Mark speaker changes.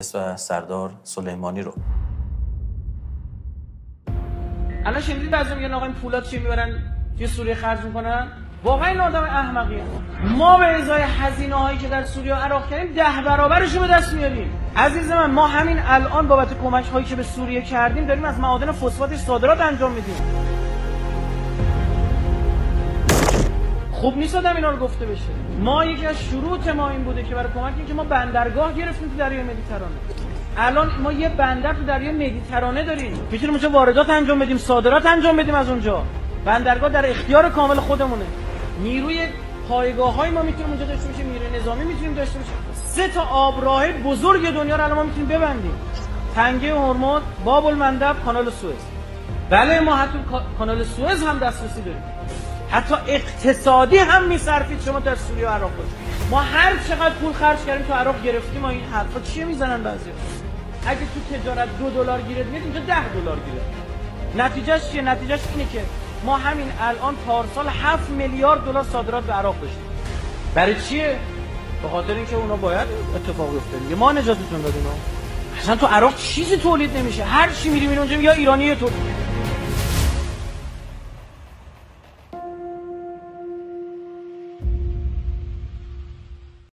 Speaker 1: و سردار سلیمانی رو.
Speaker 2: الان شنیدید بعضی میگن آقا این پولات چی میبرن توی سوریه خرج میکنن؟ واقعا این آدم احمقیه. ما به ازای هزینه هایی که در سوریه و عراق کردیم 10 برابرش رو به دست میاریم. عزیز من، ما همین الان بابت کمک هایی که به سوریه کردیم داریم از معادن فسفاتش صادرات انجام میدیم. خوب نیست آدم اینا رو گفته بشه. ما یکی از شروط ما این بوده که برای کمک این که ما بندرگاه گرفتیم تو دریای مدیترانه. الان ما یه بندر تو دریای مدیترانه داریم، میتونیم اونجا واردات انجام بدیم، صادرات انجام بدیم از اونجا. بندرگاه در اختیار کامل خودمونه. نیروی پایگاه‌های ما میتونیم اونجا داشته باشیم، نیروی نظامی میتونیم داشته باشیم. 3 تا آبراه بزرگ دنیا رو الان ما میتونیم ببندیم. تنگه هرمز، باب المندب، کانال سوئز. بله ما حتی کانال سوئز هم دسترسی داریم. حتی اقتصادی هم میصرفید شما در سوریه و عراق باشید. ما هر چقدر پول خرج کردیم تو عراق گرفتیم. ما این حرفا چیه میزنن بعضی؟ اگه تو تجارت $2 گیرت میاد اینجا $10 گیره. نتیجهش چیه؟ نتیجهش اینه که ما همین الان پارسال 7 میلیارد دلار صادرات به عراق داشتیم. برای چیه؟ به خاطر اینکه اونا باید اتفاق بیفته دیگه. ما نجاتتون دادیم. اصلا تو عراق چیزی تولید نمیشه. هر چی میریم اونجا یا ایرانی تولید